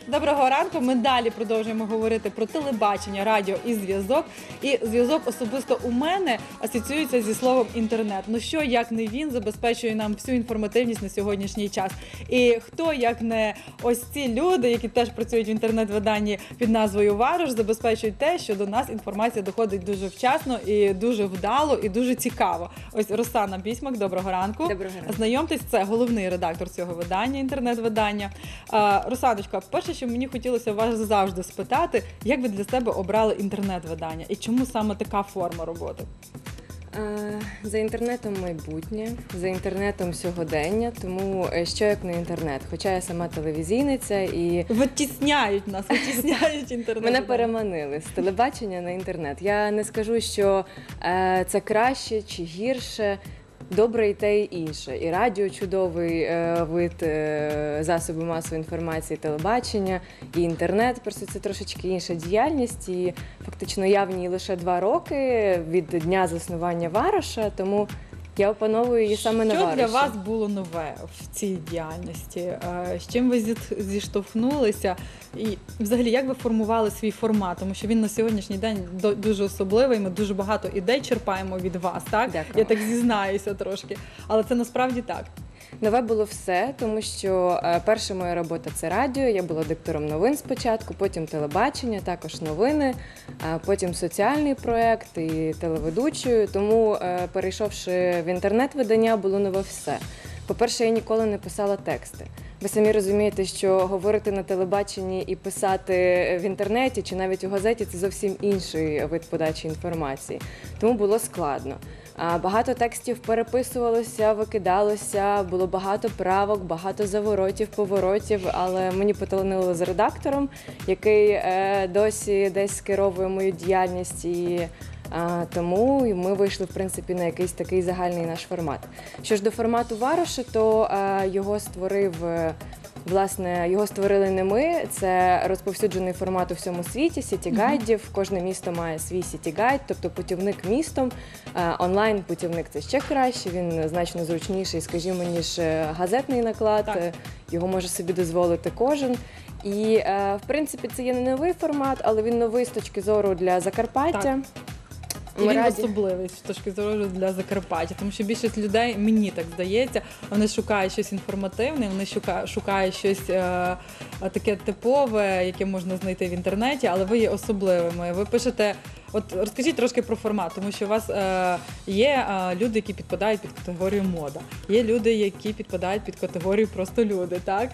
Доброго ранку. Ми далі продовжуємо говорити про телебачення, радіо і зв'язок. І зв'язок особисто у мене асоціюється зі словом інтернет. Ну що, як не він, забезпечує нам всю інформативність на сьогоднішній час. І хто, як не ось ці люди, які теж працюють в інтернет-виданні під назвою «Варуш», забезпечують те, що до нас інформація доходить дуже вчасно і дуже вдало, і дуже цікаво. Ось Росана Бісьмак, доброго ранку. Доброго ранку. Знайомтесь, це головний редактор цього видання, інтернет-видання. Росаночка, перше, що мені хотілося вас завжди спитати, як ви для себе обрали інтернет-видання і чому саме така форма роботи? За інтернетом майбутнє, за інтернетом сьогодення, тому що як не інтернет. Хоча я сама телевізійниця і... Витісняють нас, витісняють інтернет. Мене переманили з телебачення на інтернет. Я не скажу, що це краще чи гірше. Добре і те, і інше. І радіо – чудовий вид засобу масової інформації, телебачення, і інтернет. Просто це трошечки інша діяльність. І фактично я в ній лише 2 роки від дня заснування «Варуша», тому я опановую її саме на «Варуші». Що для вас було нове в цій діяльності? З чим ви зіштовхнулися? І взагалі, як ви формували свій формат? Тому що він на сьогоднішній день дуже особливий, ми дуже багато ідей черпаємо від вас, так? Дякую. Я так зізнаюся трошки, але це насправді так. Нове було все, тому що перша моя робота – це радіо, я була диктором новин спочатку, потім телебачення, також новини, потім соціальний проєкт і телеведучою, тому перейшовши в інтернет-видання, було нове все. По-перше, я ніколи не писала тексти. Ви самі розумієте, що говорити на телебаченні і писати в інтернеті чи навіть у газеті – це зовсім інший вид подачі інформації. Тому було складно. Багато текстів переписувалося, викидалося, було багато правок, багато заворотів, поворотів, але мені поталанило з редактором, який досі десь скеровує мою діяльність, і тому ми вийшли, в принципі, на якийсь такий загальний наш формат. Що ж до формату «Варуша», то його створили не ми, це розповсюджений формат у всьому світі, сіті-гайдів, кожне місто має свій сіті-гайд, тобто путівник містом, онлайн-путівник – це ще краще, він значно зручніший, скажімо, ніж газетний наклад, Так. Його може собі дозволити кожен. І, в принципі, це є не новий формат, але він новий з точки зору для Закарпаття. Так. І він особливий з точки зору для Закарпаття, тому що більшість людей, мені так здається, вони шукають щось інформативне, вони шукають щось таке типове, яке можна знайти в інтернеті, але ви є особливими. Ви пишете, от розкажіть трошки про формат, тому що у вас є люди, які підпадають під категорію мода, є люди, які підпадають під категорію просто люди, так?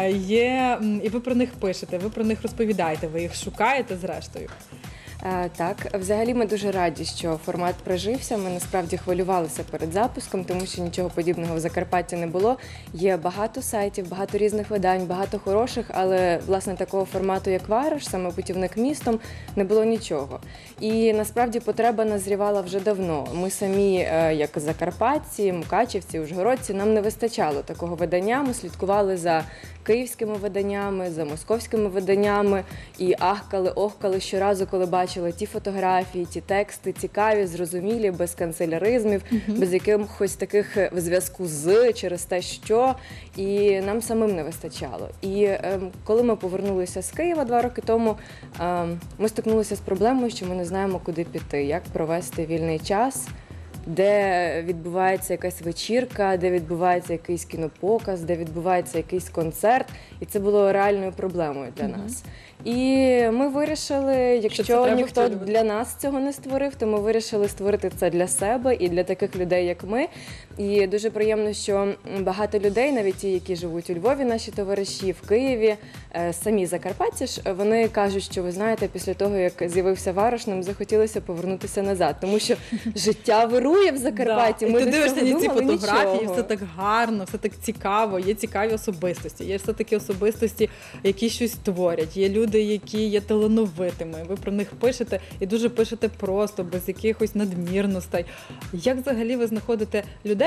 І ви про них пишете, ви про них розповідаєте, ви їх шукаєте зрештою. Так, взагалі ми дуже раді, що формат прижився. Ми насправді хвилювалися перед запуском, тому що нічого подібного в Закарпатті не було. Є багато сайтів, багато різних видань, багато хороших, але, власне, такого формату, як «Варуш», саме путівник містом, не було нічого. І, насправді, потреба назрівала вже давно. Ми самі, як закарпатці, мукачівці, ужгородці, нам не вистачало такого видання. Ми слідкували за київськими виданнями, за московськими виданнями і ахкали-охкали щоразу, коли бачили ті фотографії, ті тексти цікаві, зрозумілі, без канцеляризмів, без якихось таких в зв'язку з, через те, що, і нам самим не вистачало. І коли ми повернулися з Києва 2 роки тому, ми стикнулися з проблемою, що ми не знаємо, куди піти, як провести вільний час, де відбувається якась вечірка, де відбувається якийсь кінопоказ, де відбувається якийсь концерт. І це було реальною проблемою для нас. І ми вирішили, якщо ніхто для нас цього не створив, то ми вирішили створити це для себе і для таких людей, як ми. І дуже приємно, що багато людей, навіть ті, які живуть у Львові, наші товариші, в Києві, самі закарпатці ж, вони кажуть, що, ви знаєте, після того, як з'явився «Варуш», нам захотілося повернутися назад, тому що життя вирує в Закарпатті. Да. Ми і ти дивишся на ці фотографії, нічого. все так гарно, все так цікаво, є цікаві особистості, є все такі особистості, які щось творять, є люди, які є талановитими, ви про них пишете і дуже пишете просто, без якихось надмірностей. Як взагалі ви знаходите людей,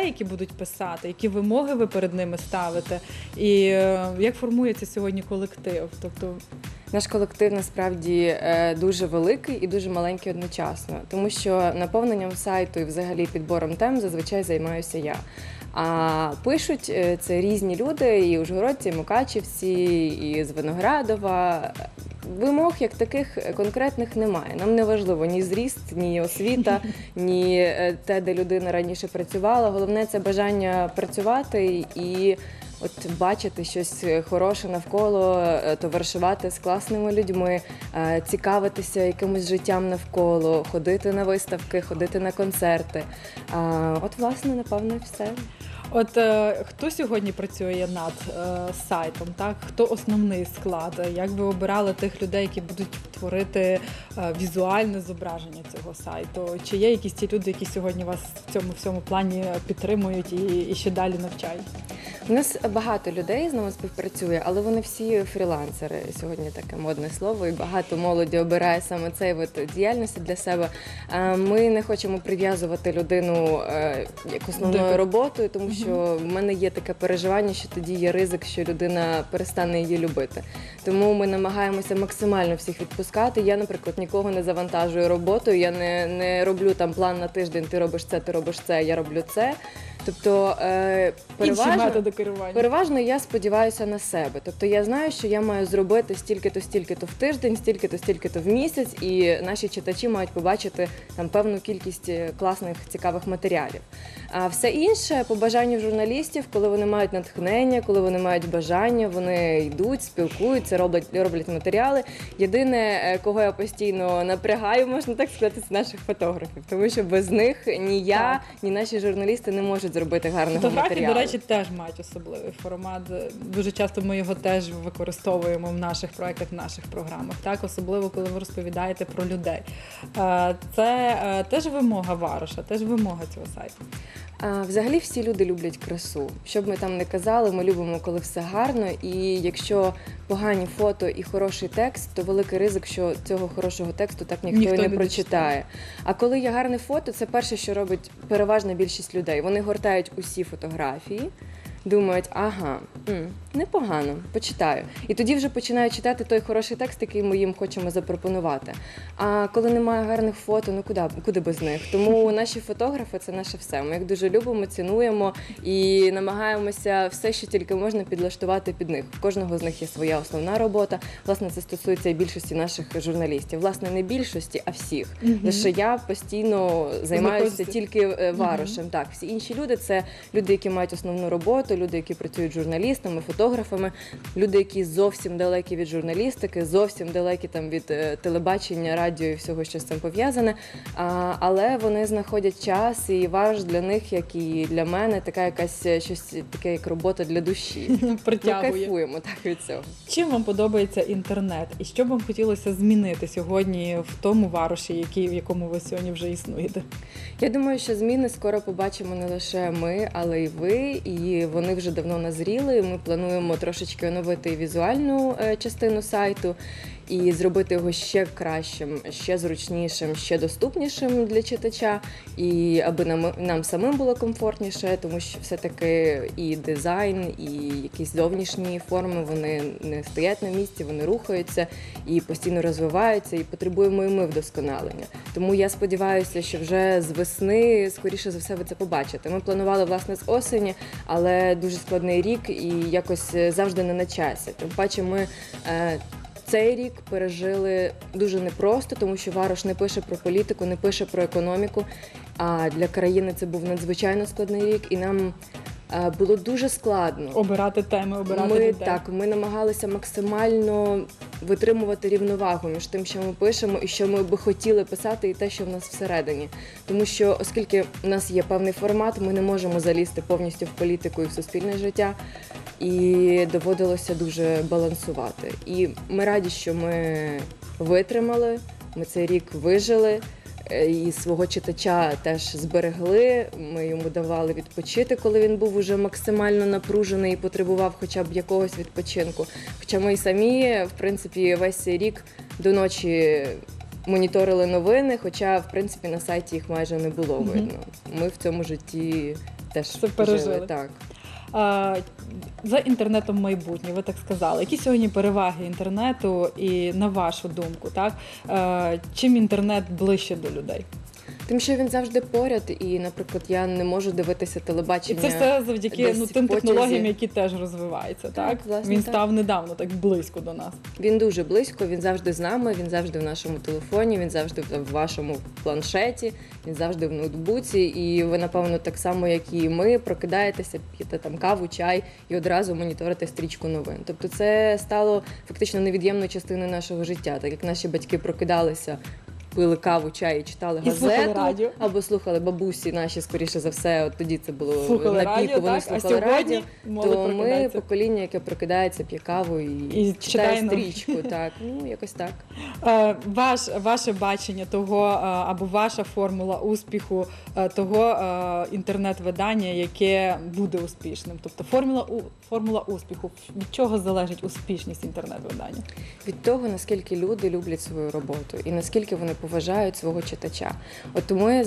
людей, які будуть писати, які вимоги ви перед ними ставите, і як формується сьогодні колектив? Тобто наш колектив насправді дуже великий і дуже маленький одночасно, тому що наповненням сайту і взагалі підбором тем зазвичай займаюся я. А пишуть це різні люди, і ужгородці, і мукачівці, і з Виноградова. Вимог як таких конкретних немає. Нам не важливо ні зріст, ні освіта, ні те, де людина раніше працювала. Головне – це бажання працювати і от бачити щось хороше навколо, товаришувати з класними людьми, цікавитися якимось життям навколо, ходити на виставки, ходити на концерти. От, власне, напевно, все. От хто сьогодні працює над сайтом, так? Хто основний склад? Як ви обирали тих людей, які будуть творити візуальне зображення цього сайту? Чи є якісь ті люди, які сьогодні вас в цьому всьому плані підтримують і ще далі навчають? У нас багато людей з нами співпрацює, але вони всі фрілансери. Сьогодні таке модне слово, і багато молоді обирає саме цей вид діяльності для себе. Ми не хочемо прив'язувати людину як основною роботою, тому що в мене є таке переживання, що тоді є ризик, що людина перестане її любити. Тому ми намагаємося максимально всіх відпускати. Я, наприклад, нікого не завантажую роботою, я не роблю там план на тиждень, ти робиш це, я роблю це. Тобто переважно я сподіваюся на себе. Тобто я знаю, що я маю зробити стільки-то в тиждень, стільки-то в місяць, і наші читачі мають побачити там певну кількість класних, цікавих матеріалів. А все інше по бажанню журналістів, коли вони мають натхнення, коли вони мають бажання, вони йдуть, спілкуються, роблять матеріали. Єдине, кого я постійно напрягаю, можна так сказати, це наших фотографів, тому що без них ні я, ні наші журналісти не можуть зробити гарного матеріалу. Фотографії, до речі, теж мають особливий формат. Дуже часто ми його теж використовуємо в наших проєктах, в наших програмах. Так, особливо, коли ви розповідаєте про людей. Це теж вимога Вароша, теж вимога цього сайту. Взагалі всі люди люблять красу. Що б ми там не казали, ми любимо, коли все гарно. І якщо погані фото і хороший текст, то великий ризик, що цього хорошого тексту так ніхто і не прочитає. А коли є гарне фото, це перше, що робить переважна більшість людей. Вони гортають усі фотографії, думають, ага, непогано, почитаю. І тоді вже починають читати той хороший текст, який ми їм хочемо запропонувати. А коли немає гарних фото, ну куди без них? Тому наші фотографи – це наше все. Ми їх дуже любимо, цінуємо і намагаємося все, що тільки можна, підлаштувати під них. У кожного з них є своя основна робота. Власне, це стосується і більшості наших журналістів. Власне, не більшості, а всіх. Лише я постійно займаюся тільки Варошем. Так, всі інші люди – це люди, які мають основну роботу, люди, які працюють журналістами, фотографами, люди, які зовсім далекі від журналістики, зовсім далекі там від телебачення, радіо і всього, що з цим пов'язане. Але вони знаходять час, і Варош для них, як і для мене, така якась щось таке, як робота для душі. Притягує. Ми кайфуємо так від цього. Чим вам подобається інтернет? І що б вам хотілося змінити сьогодні в тому Вароші, в якому ви сьогодні вже існуєте? Я думаю, що зміни скоро побачимо не лише ми, але й ви, і вони вже давно назріли. Ми плануємо трошечки оновити візуальну частину сайту і зробити його ще кращим, ще зручнішим, ще доступнішим для читача, і аби нам самим було комфортніше, тому що все-таки і дизайн, і якісь зовнішні форми, вони не стоять на місці, вони рухаються і постійно розвиваються, і потребуємо і ми вдосконалення. Тому я сподіваюся, що вже з весни, скоріше за все, ви це побачите. Ми планували, власне, з осені, але дуже складний рік і якось завжди не на часі. Тим паче ми цей рік пережили дуже непросто, тому що Варош не пише про політику, не пише про економіку, а для країни це був надзвичайно складний рік, і нам було дуже складно. Обирати теми, обирати людей. Так, ми намагалися максимально витримувати рівновагу між тим, що ми пишемо, і що ми би хотіли писати, і те, що в нас всередині. Тому що, оскільки в нас є певний формат, ми не можемо залізти повністю в політику і в суспільне життя, і доводилося дуже балансувати. І ми раді, що ми витримали, ми цей рік вижили, і свого читача теж зберегли, ми йому давали відпочити, коли він був уже максимально напружений і потребував хоча б якогось відпочинку. Хоча ми й самі, в принципі, весь цей рік до ночі моніторили новини, хоча, в принципі, на сайті їх майже не було видно. Ми в цьому житті теж це пережили. жили. Так. За інтернетом майбутнє, ви так сказали. Які сьогодні переваги інтернету і на вашу думку, так? Чим інтернет ближче до людей? Тим, що він завжди поряд, і, наприклад, я не можу дивитися І телебачення. це все завдяки десь тим в потязі. технологіям, які теж розвиваються, так? власне, Він так. став недавно так близько до нас. Він дуже близько, він завжди з нами, він завжди в нашому телефоні, він завжди в вашому планшеті, він завжди в ноутбуці. І ви, напевно, так само, як і ми, прокидаєтеся, п'єте там каву, чай і одразу моніторите стрічку новин. Тобто це стало фактично невід'ємною частиною нашого життя, так як наші батьки прокидалися, пили каву, чай і читали І слухали газету, радіо. або слухали бабусі наші, скоріше за все, от тоді це було Слухали на радіо, піку, вони так? А слухали радіо. сьогодні молодь То ми прокидається. покоління, яке прокидається, п'є каву і І читає читає новини. стрічку. Так, ну якось так. Ваше бачення того, або ваша формула успіху того інтернет-видання, яке буде успішним. Тобто формула успіху. Від чого залежить успішність інтернет-видання? Від того, наскільки люди люблять свою роботу і наскільки вони поважають свого читача. От ми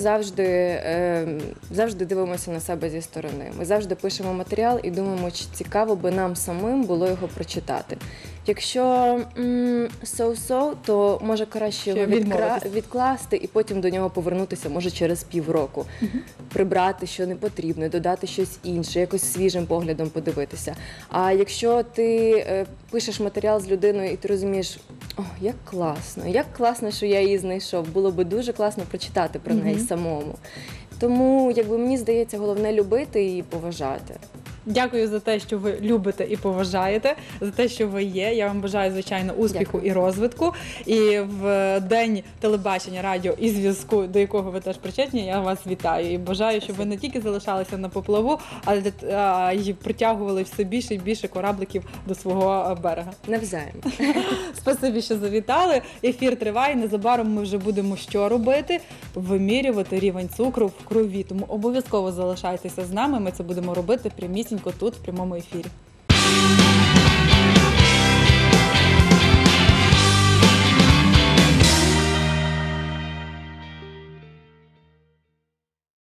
завжди дивимося на себе зі сторони. Ми завжди пишемо матеріал і думаємо, чи цікаво би нам самим було його прочитати. Якщо so-so, то може краще його відмовитись. відкласти і потім до нього повернутися, може через півроку. Прибрати, що не потрібно, додати щось інше, якось свіжим поглядом подивитися. А якщо ти пишеш матеріал з людиною і ти розумієш, як класно, що я її знайшов, було би дуже класно прочитати про неї самому. Тому, мені здається, головне любити і поважати. Дякую за те, що ви любите і поважаєте, за те, що ви є. Я вам бажаю, звичайно, успіху Дякую. і розвитку. І в День телебачення, радіо і зв'язку, до якого ви теж причетні, я вас вітаю. І бажаю, щоб ви не тільки залишалися на поплаву, але й притягували все більше і більше корабликів до свого берега. Навзаєм. Спасибі, що завітали. Ефір триває. Незабаром ми вже будемо що робити? Вимірювати рівень цукру в крові. Тому обов'язково залишайтеся з нами. Ми це будемо робити прямісінько тут, в прямому ефірі.